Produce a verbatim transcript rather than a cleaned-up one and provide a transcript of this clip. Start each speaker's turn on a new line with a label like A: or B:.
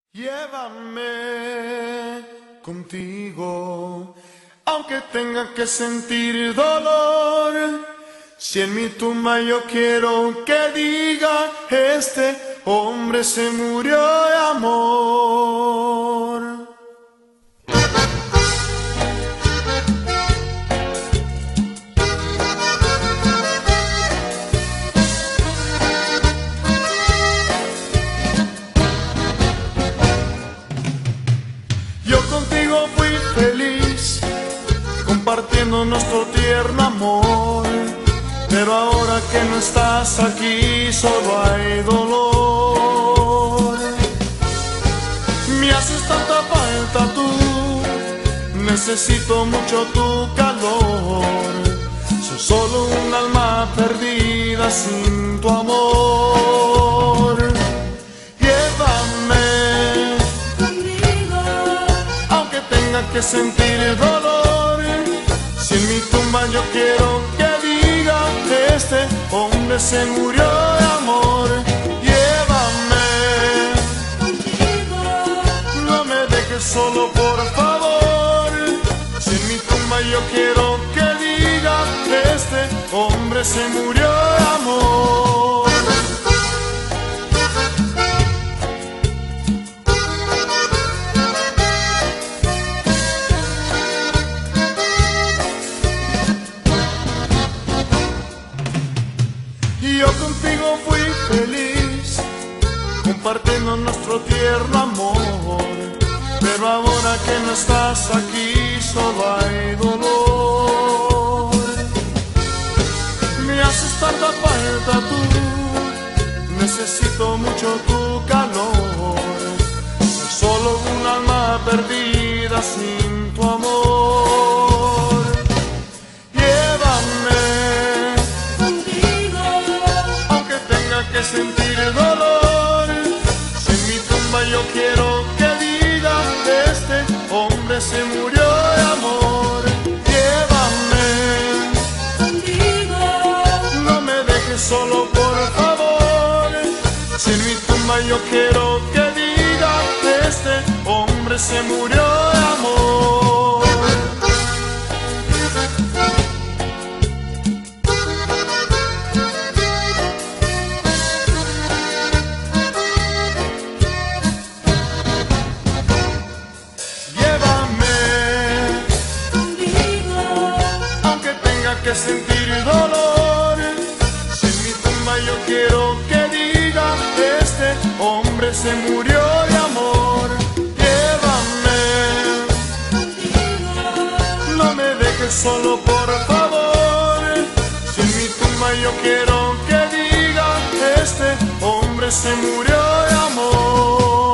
A: Llévame contigo, aunque tenga que sentir dolor. Si en mi tumba yo quiero que diga, este hombre se murió de amor. Yo contigo fui feliz, compartiendo nuestro tierno amor, pero ahora que no estás aquí solo hay dolor. Me haces tanta falta tú, necesito mucho tu calor. Soy solo un alma perdida sin tu amor. Llévame tenga que sentir el dolor. Si en mi tumba yo quiero que diga, este hombre se murió de amor. Llévame contigo, no me dejes solo por favor. Si en mi tumba yo quiero que diga, este hombre se murió de amor. Yo contigo fui feliz, compartiendo nuestro tierno amor, pero ahora que no estás aquí solo hay dolor. Me haces tanta falta tú, necesito mucho tu calor. Soy solo un alma perdida sin tu amor. Llévame que sentir el dolor. Si en mi tumba yo quiero que diga, este hombre se murió de amor. Llévame contigo, no me dejes solo por favor. Si en mi tumba yo quiero que diga, este hombre se murió de amor. Que sentir dolor. Si en mi tumba yo quiero que diga, este hombre se murió de amor. Llévame contigo, no me dejes solo por favor. Si en mi tumba yo quiero que diga, este hombre se murió de amor.